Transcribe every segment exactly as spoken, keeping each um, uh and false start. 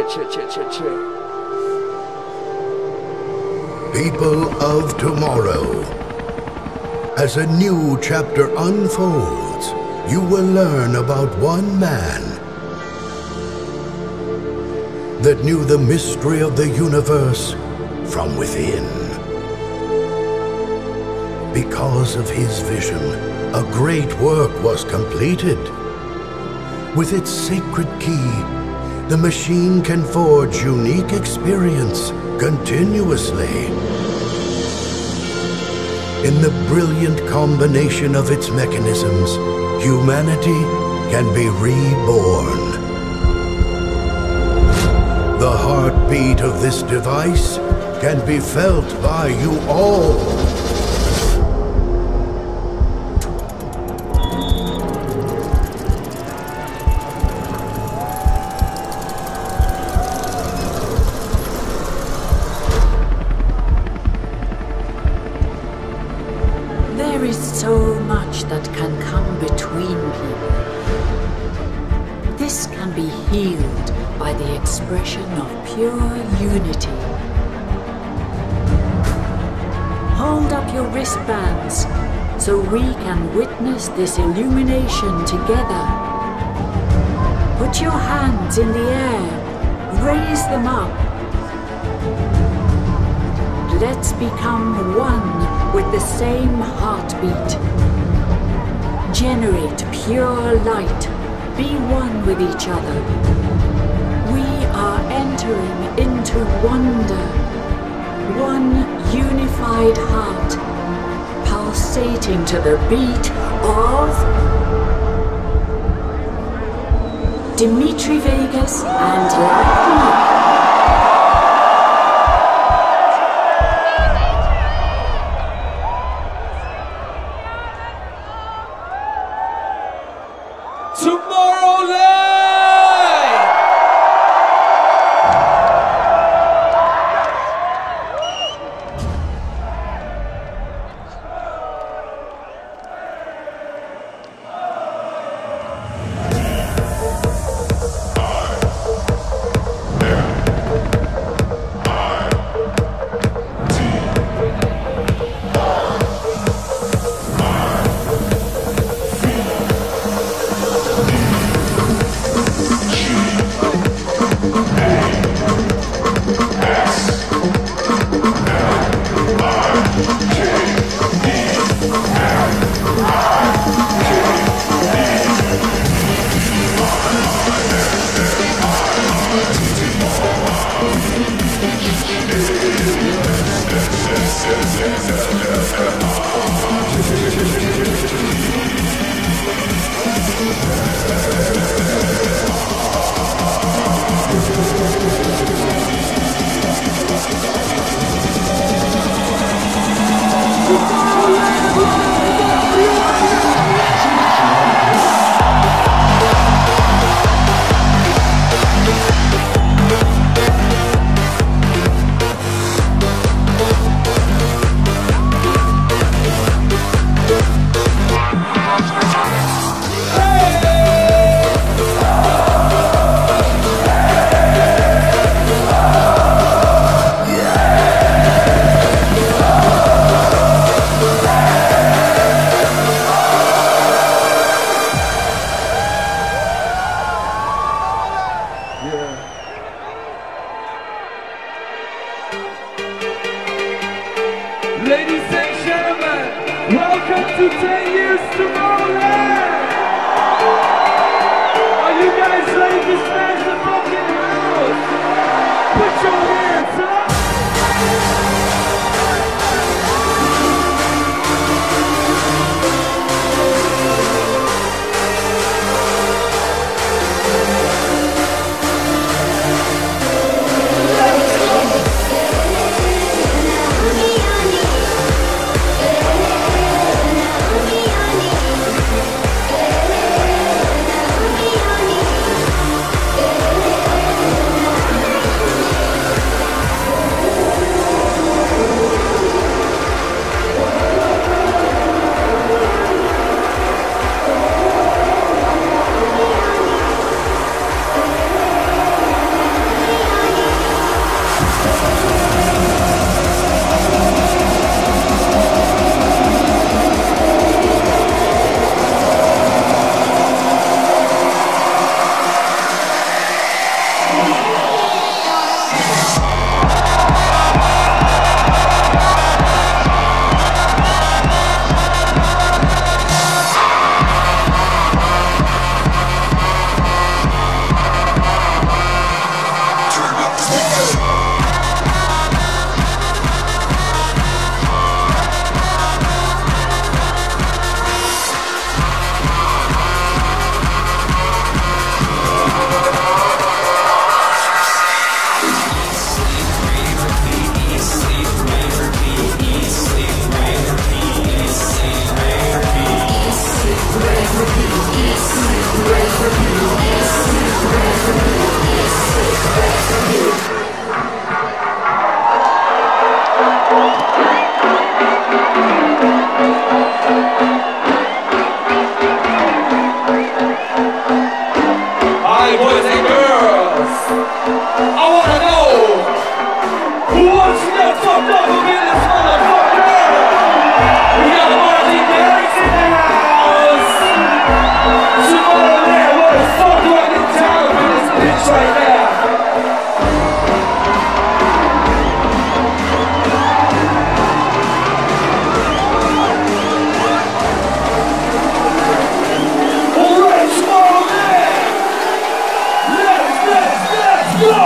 People of tomorrow, as a new chapter unfolds, you will learn about one man that knew the mystery of the universe from within. Because of his vision, a great work was completed. With its sacred key, the machine can forge unique experience continuously. In the brilliant combination of its mechanisms, humanity can be reborn. The heartbeat of this device can be felt by you all. There is so much that can come between people. This can be healed by the expression of pure unity. Hold up your wristbands so we can witness this illumination together. Put your hands in the air, raise them up. Let's become one with the same heartbeat. Generate pure light. Be one with each other. We are entering into wonder. One unified heart, pulsating to the beat of Dimitri Vegas and Lightning. Ladies and gentlemen, welcome to ten years Tomorrowland! Are you guys ready to smash the fucking house? Put your hands up! wanna know what's next fucked up in this motherfucker? We got Martin Garrix in the house. Tomorrowland, what the fuck do I get down with this bitch right now? Alright, Tomorrowland! Let's, let's, let's go!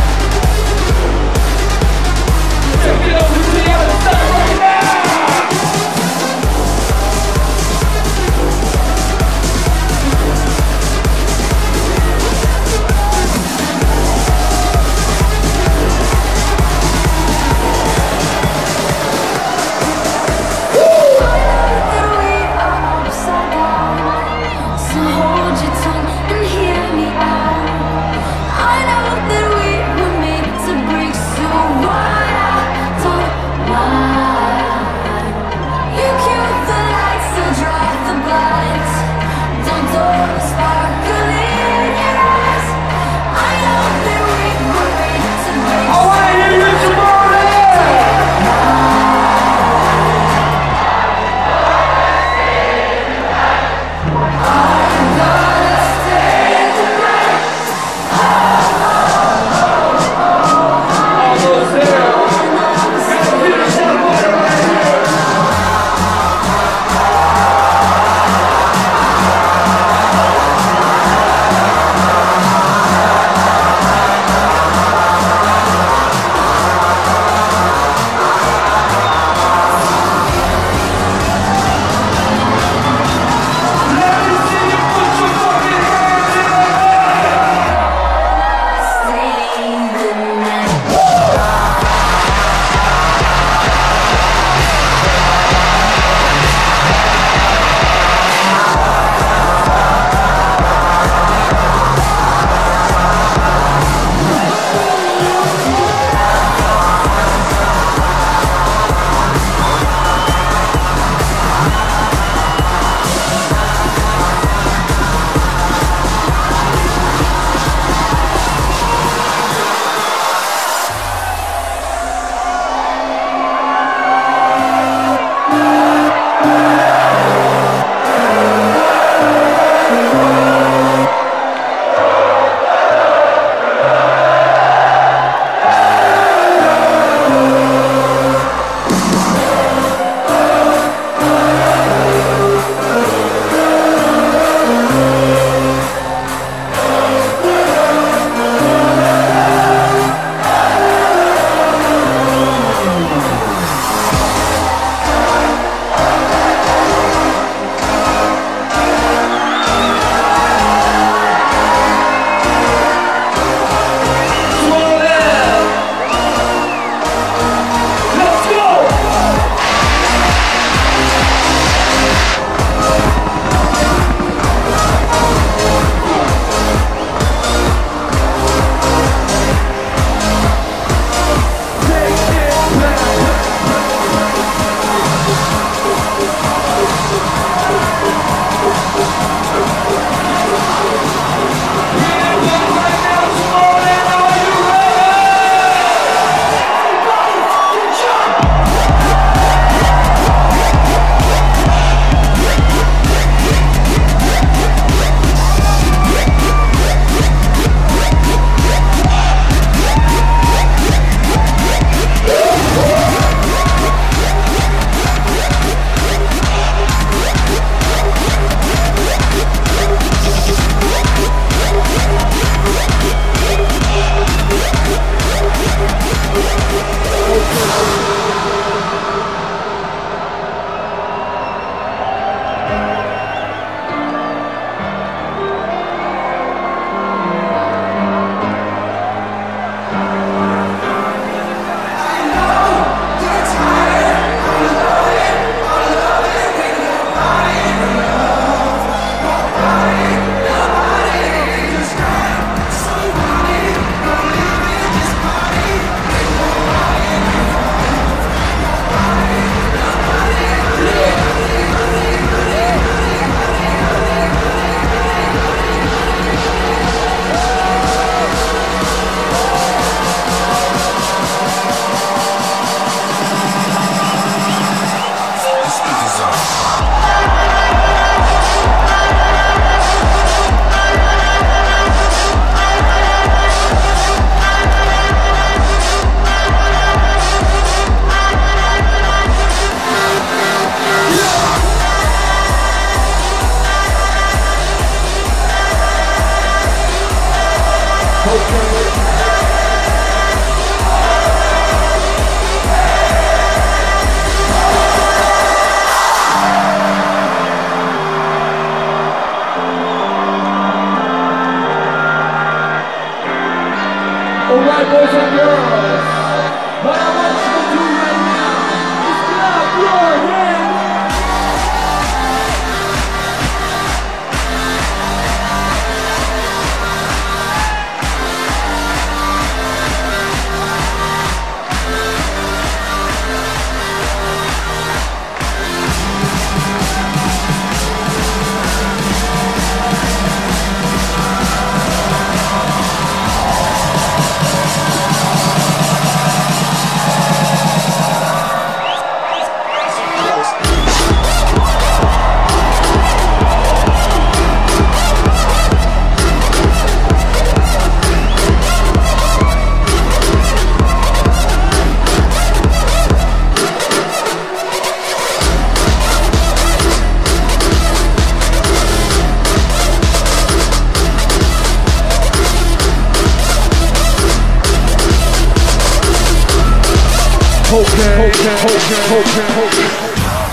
Take it over to the other side right now! Alright, boys and girls, what I want you to do right now is clap your hands. Okay, okay, okay, okay, okay.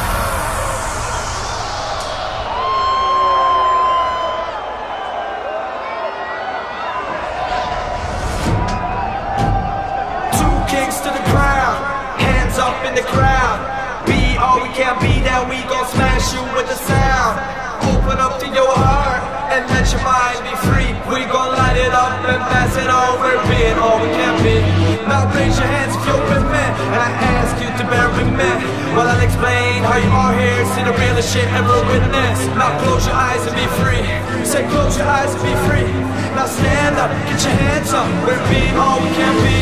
Two kicks to the ground, hands up in the crowd. Be all we can be, now we gon' smash you with the sound. Open up to your heart and let your mind be free. We gon' light it up and pass it over, being all we can be. Now raise your hands if you're with me, and I ask you to bear with me while I explain how you are here. See the realest shit ever witnessed. Now close your eyes and be free. Say close your eyes and be free. Now stand up, get your hands up. We're being all we can be.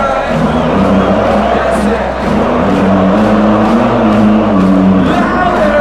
Louder!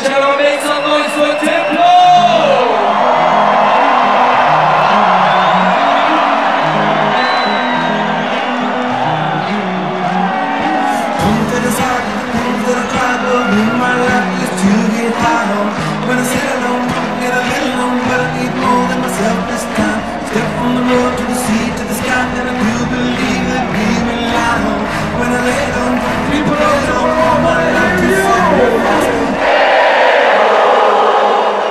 and gentlemen, make some noise for Diplo! When I sit alone, get a little alone, but I need more than myself this time. Step from the road to the sea, to the sky, and I do believe that we rely on. When I lay down, people always on all my life to sacrifice.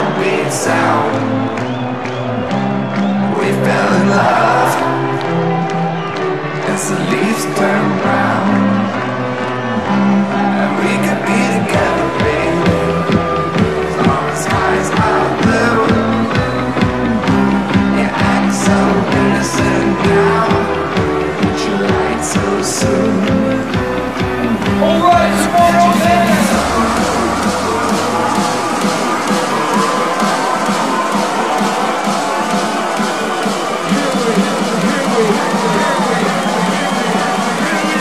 heartbeat sound. We fell in love as the leaves turn brown, and we could be together, baby, as long as skies are blue. You act so innocent now, but you lied so soon. Alright, tomorrow then! Here we, here we, here we, here we, here we.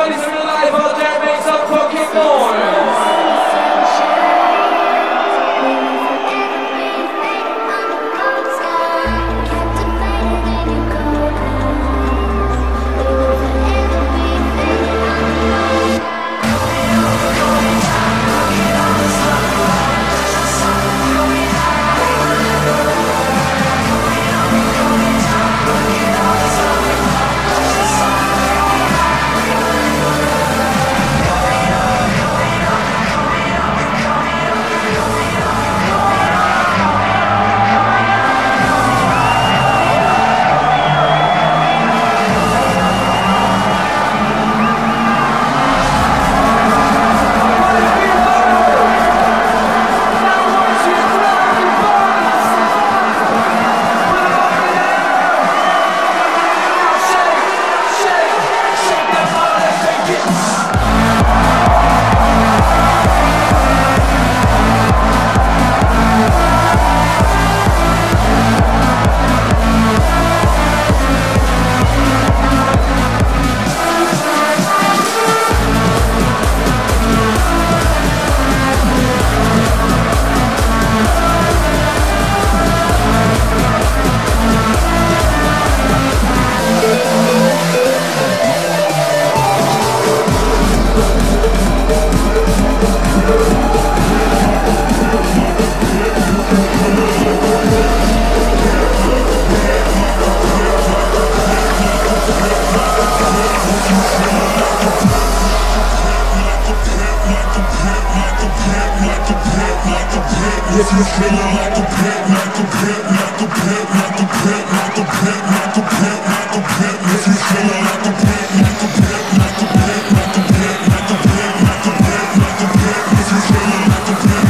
Everybody still alive out there, make some fucking noise. If you feel like a pimp, like a pimp, like a pimp, like a pimp, like a pimp, like a pimp, like a pimp. If you feel like a pimp, like a pimp, like a pimp, like a pimp, like a pimp, like a pimp, like a pimp. If you feel like a pimp.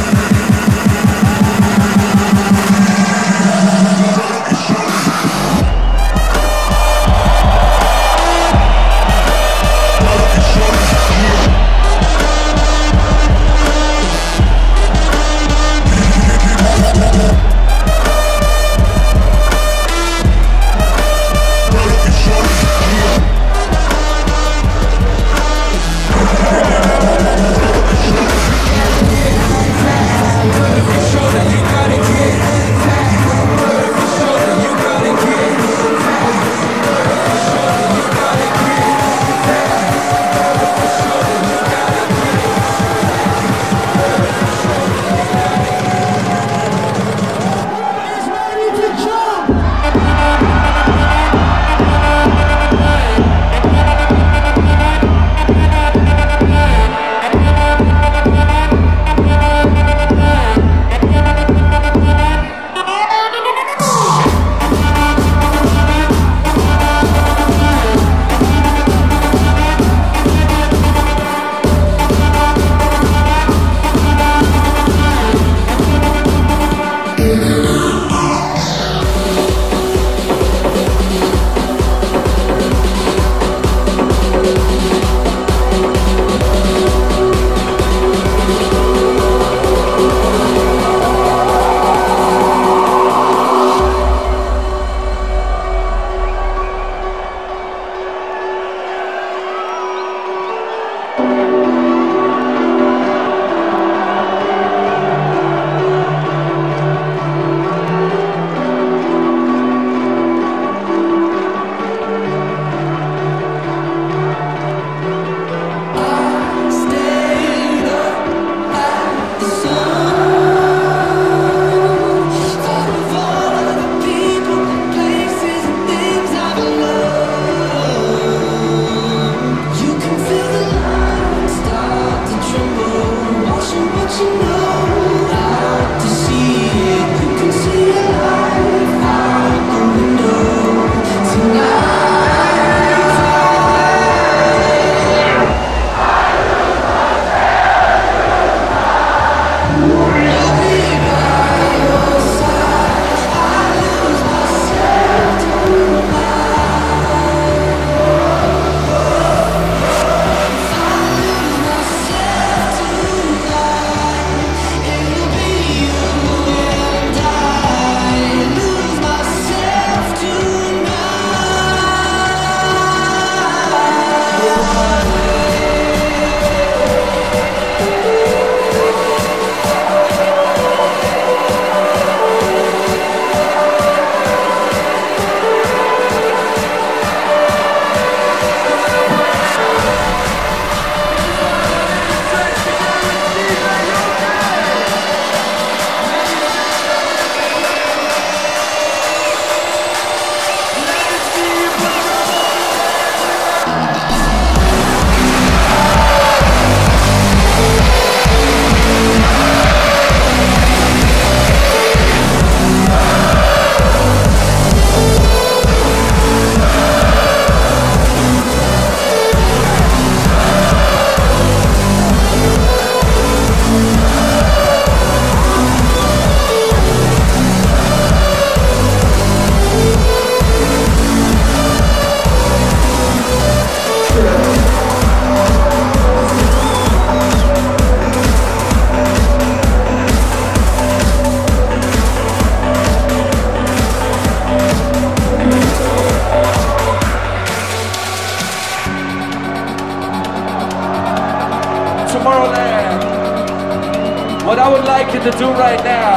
what I would like you to do right now,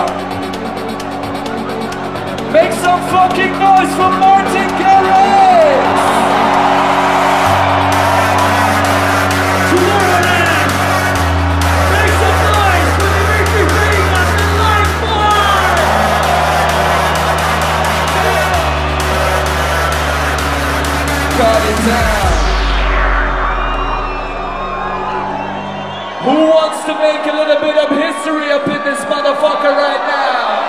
make some fucking noise for Martin Garrix! Tomorrowland! Make some noise for Dimitri Vegas and Life Bar! Got it down. Who wants to make a little bit of history up in this motherfucker right now?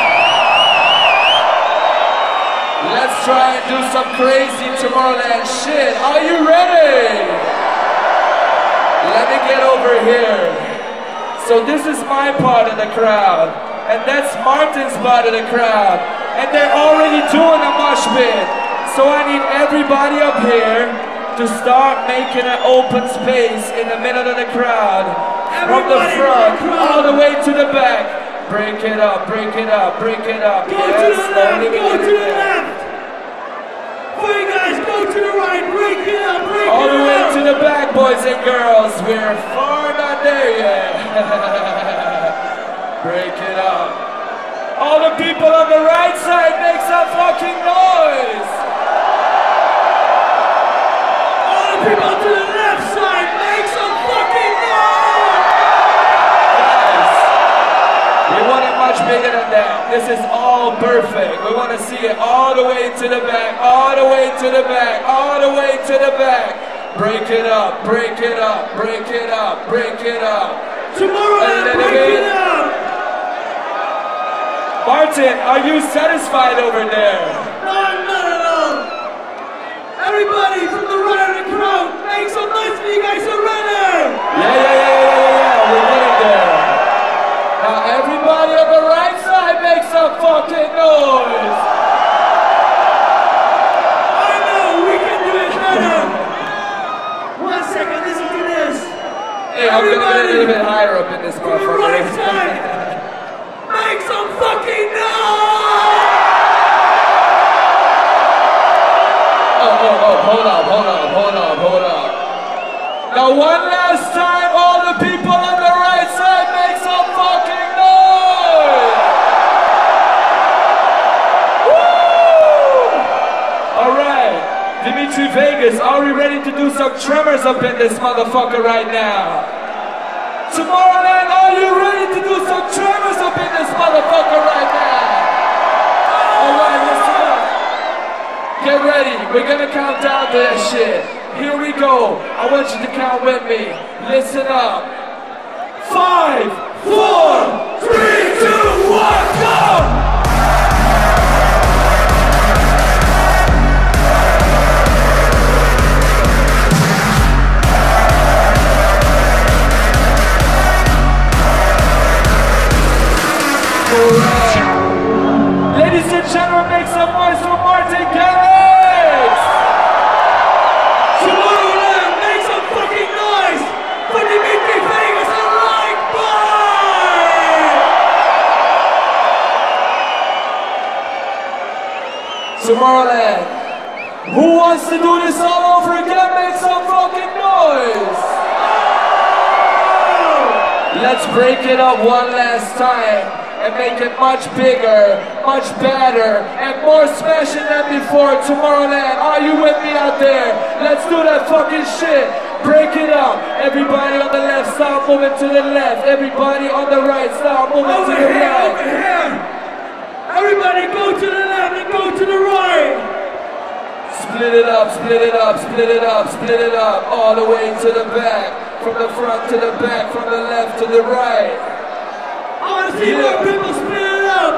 Let's try and do some crazy Tomorrowland shit. Are you ready? Let me get over here. So this is my part of the crowd, and that's Martin's part of the crowd, and they're already doing a mosh pit. So I need everybody up here to start making an open space in the middle of the crowd, from the front all the way to the back. Break it up, break it up, break it up. Go yes, to the left, go to the there. left! Wait guys, go to the right, break it up, break All it the up! way to the back, boys and girls. We're far not there yet. Break it up. All the people on the right side make some fucking noise. People to the left side, make some fucking noise! Guys, we want it much bigger than that. This is all perfect. We want to see it all the way to the back, all the way to the back, all the way to the back. Break it up, break it up, break it up, break it up. Tomorrowland, break it up! Martin, are you satisfied over there? No, I'm not at all! Everybody from the right of the crowd, make some noise for you guys are ready! Yeah, yeah, yeah, yeah, yeah, yeah, we're getting there. Now everybody on the right side make some fucking noise. I know, we can do it better! One second, listen to this. Hey, I'm gonna get a little bit higher up in this From the right motherfucker. side, make some fucking noise! Oh, oh, oh, hold up, hold up, hold up, hold up. Now one last time, all the people on the right side make some fucking noise! Woo! Alright, Dimitri Vegas, are we ready to do some tremors up in this motherfucker right now? Tomorrowland, are you ready to do some tremors up in this motherfucker right now? Alright, listen up. Get ready, we're gonna count down to that shit. Here we go, I want you to count with me. Listen up. Five, four, three, two, one, go! Ladies and gentlemen, make some noise for Martin Garrix! Tomorrowland, make some fucking noise for Dimitri Vegas and Light Bar! Tomorrowland, who wants to do this all over again? Make some fucking noise! Let's break it up one last time and make it much bigger, much better, and more special than before. Tomorrowland, are you with me out there? Let's do that fucking shit. Break it up. Everybody on the left, start moving to the left. Everybody on the right, start moving Over to the here, right. over here! Everybody go to the left and go to the right! Split it up, split it up, split it up, split it up, all the way to the back. From the front to the back, from the left to the right. I want to see more people split it up!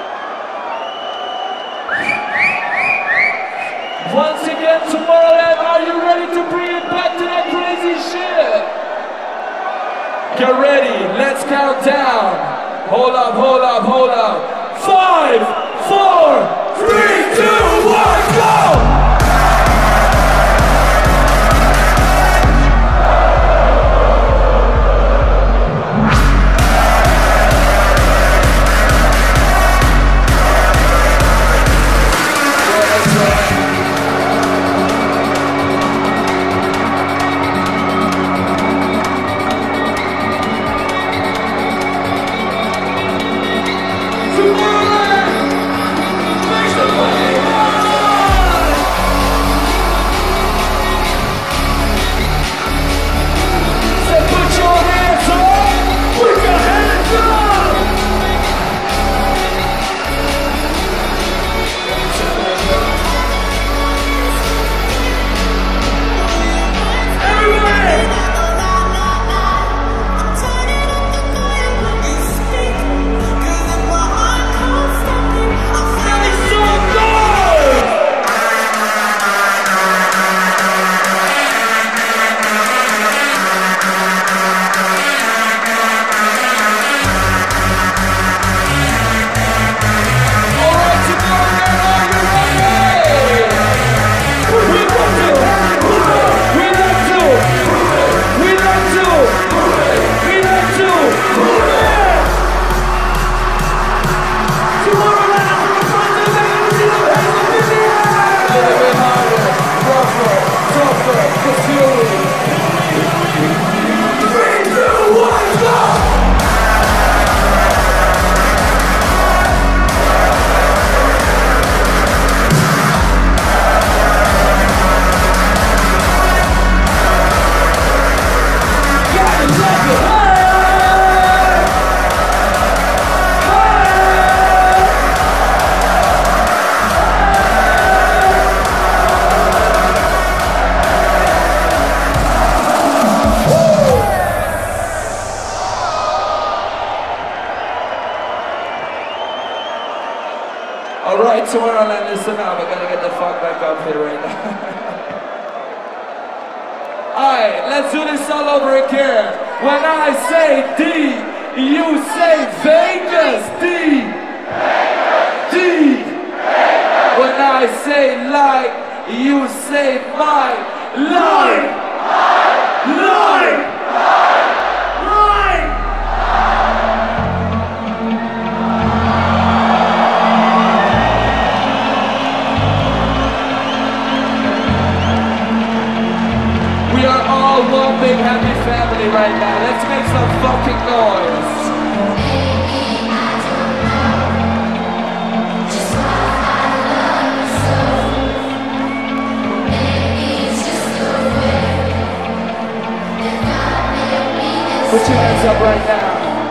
Once again, Tomorrowland, are you ready to bring it back to that crazy shit? Get ready, let's count down. Hold up, hold up, hold up. Five, four, three, two, one, go! Tomorrowland, listen up, I gotta get the fuck back up here right now. Alright, let's do this all over again. When I say D, you say Vegas. D. D. When I say like, you say Mike. Line. Line. Line. We are all one big happy family right now. Let's make some fucking noise. Put your hands up right now.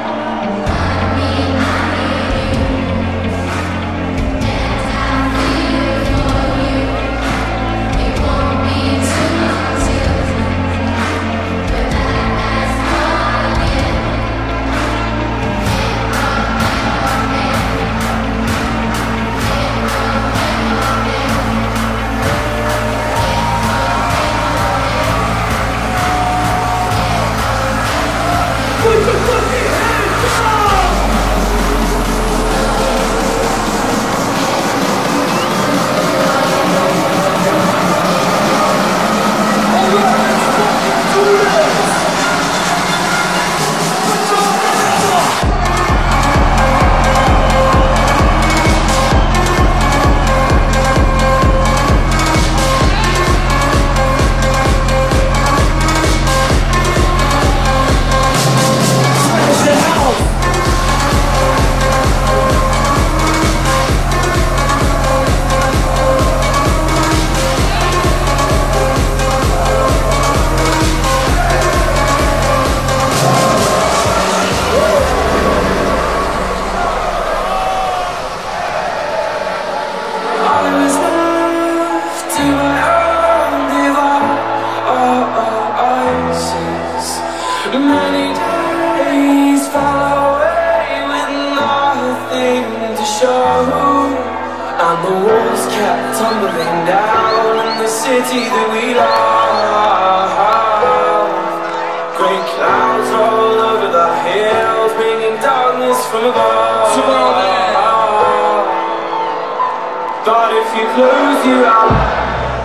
Many days fall away with nothing to show, and the walls kept tumbling down in the city that we love. Great clouds roll over the hills, bringing darkness from above. But if you close your eyes,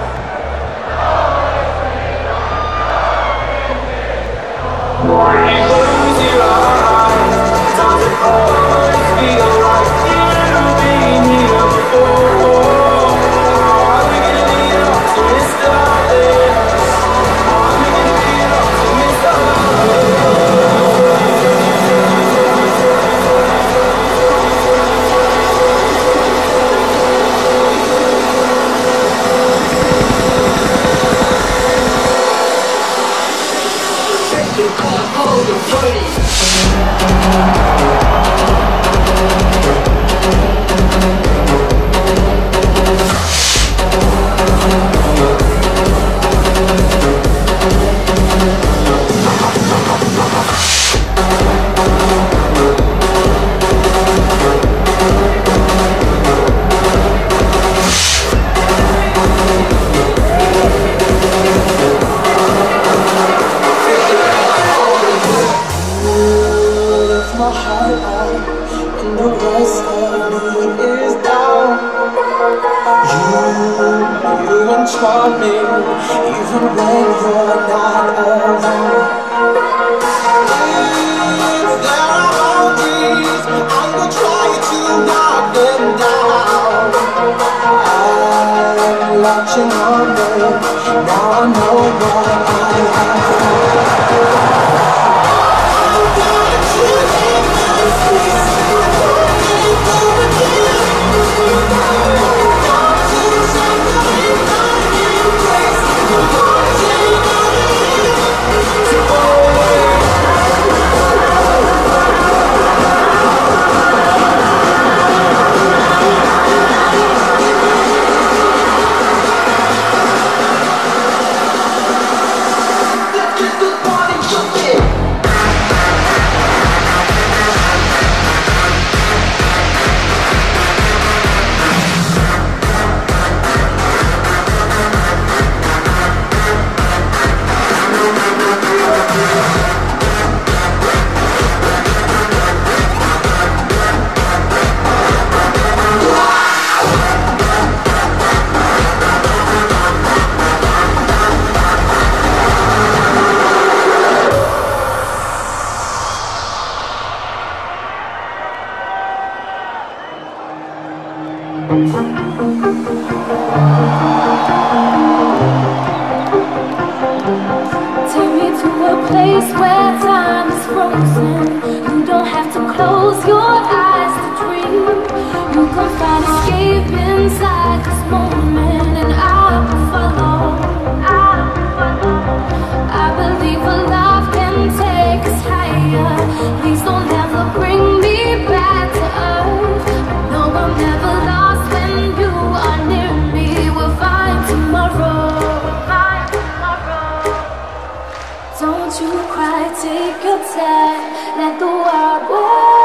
you close your eyes, does it always feel like you've been here before? Are we gonna be an optimist out there? Are we gonna be an optimist out me, even when you're not around. If there are boundaries, I'm gonna try to knock them down. I'm latching on them, now I know what I have. I'm gonna choose in this place. place where time is frozen. You don't have to close your eyes to dream. You can find escape inside this moment, and I will follow. I will follow. I believe a love can take us higher. Please don't ever bring me back to earth. No, I'm never lost when you are near me. We'll find tomorrow. Find tomorrow. Don't you cry, take your time, let the world work.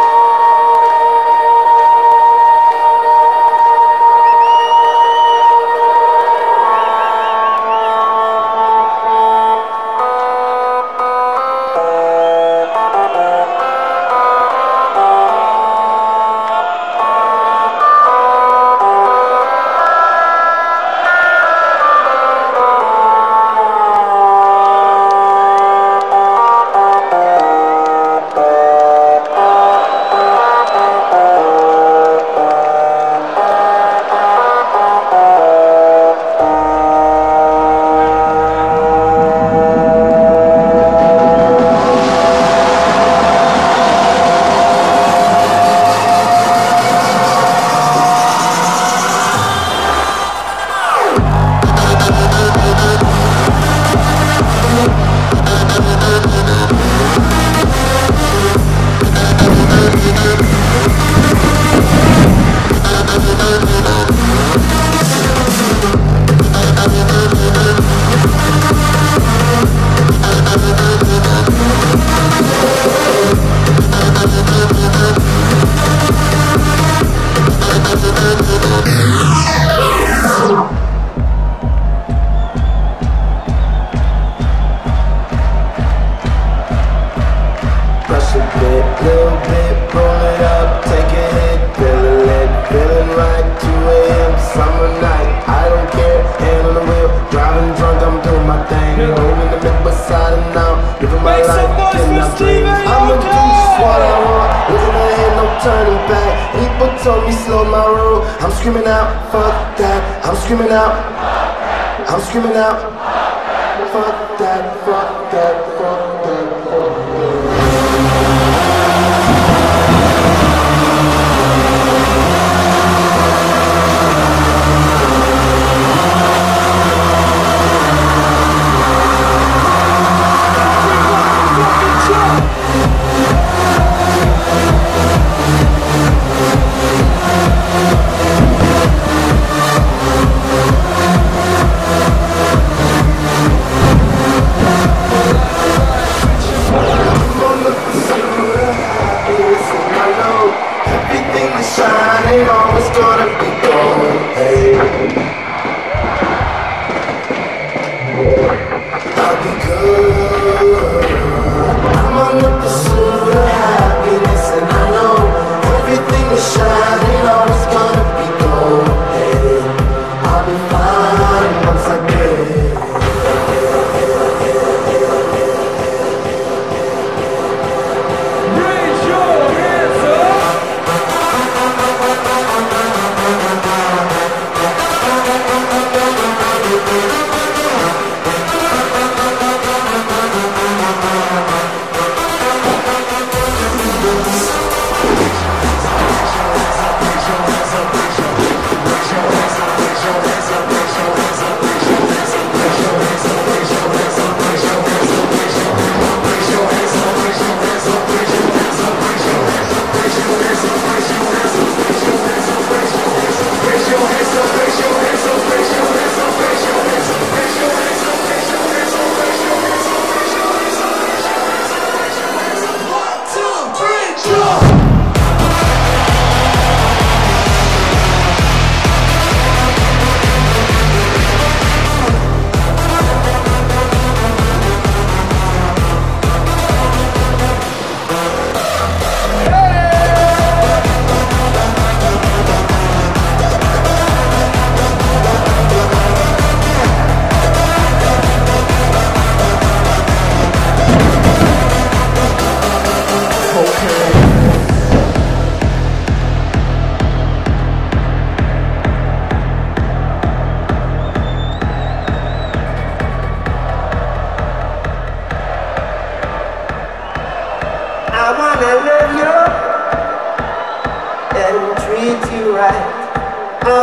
Screaming out, fuck that, I'm screaming out, I'm screaming out, fuck that, fuck that, fuck that, fuck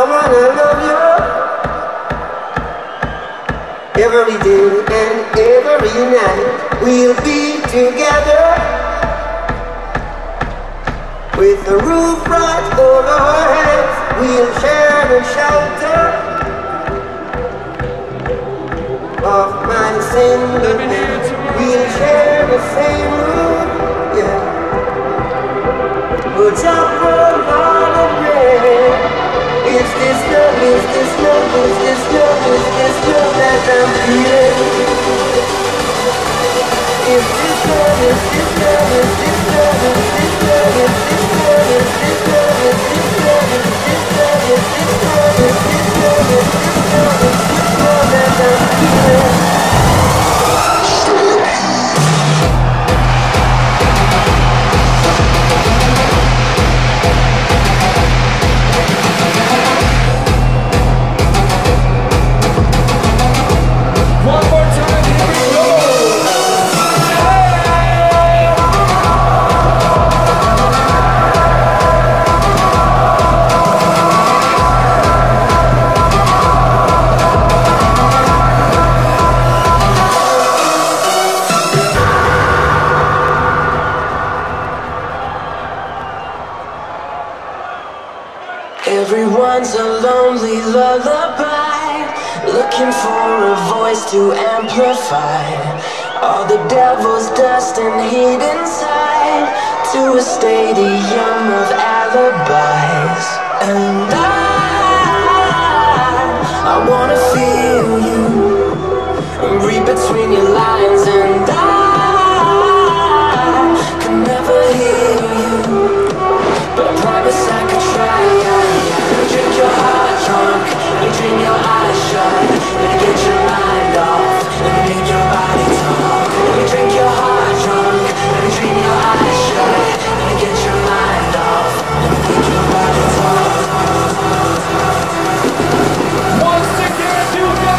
wanna love you every day and every night. We'll be together with the roof right over our heads. We'll share the shelter of my single bed. We'll share the same room, yeah. We'll jump from all the bread. Is this love, is this love, is this love, is this love that I'm feeling? Is this love, is this love, is this love, is this love, is this love, is this love, is this love, is this love, is this love, is this love, is this love, is this love that I'm feeling? One more time, here we go. Everyone's a lonely lullaby, looking for a voice to amplify all the devil's dust and heat inside, to a stadium of alibis. And I, I wanna feel you, read between your lines, and I can never hear you, but I promise I could try. Drink your heart drunk, let me dream your eyes shut, let me get your mind off, let me make your body talk. Let me drink your heart drunk, let me dream your eyes shut, let me get your mind off, let me make your body talk. Once again, you guys.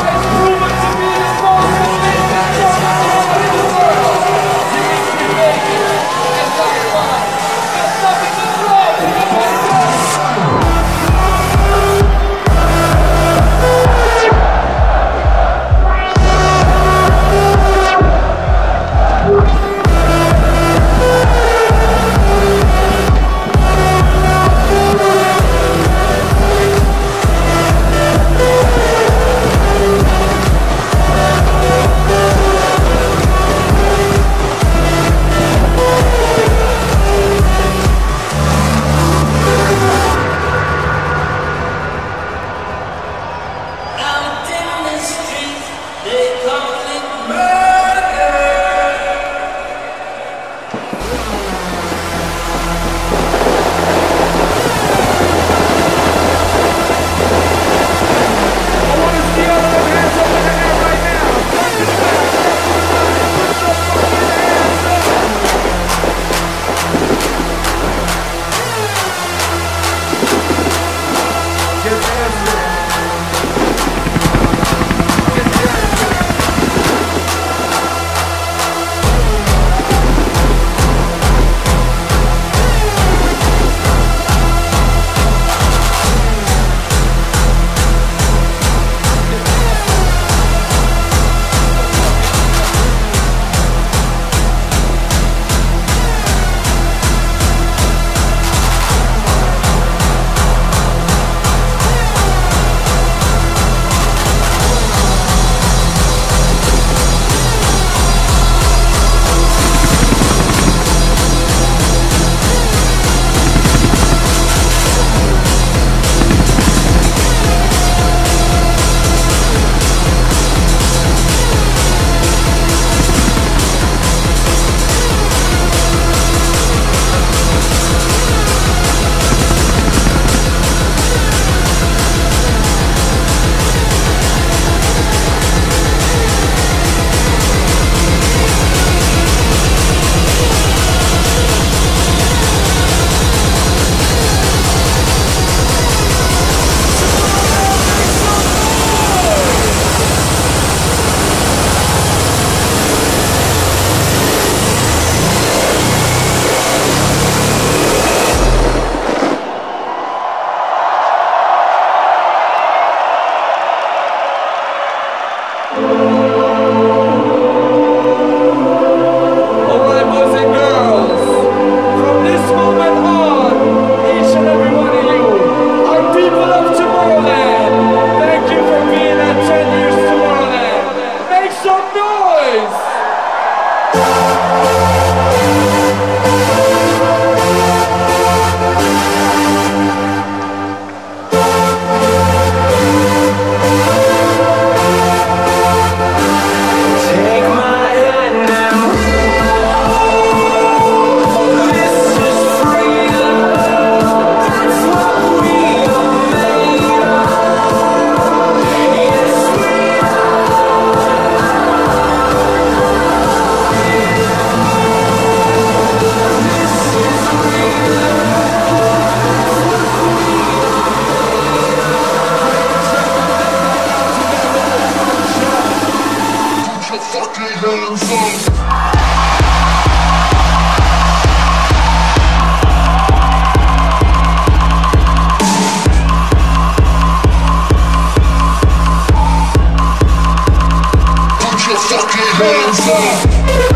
fucking hands up. Put your fucking hands up.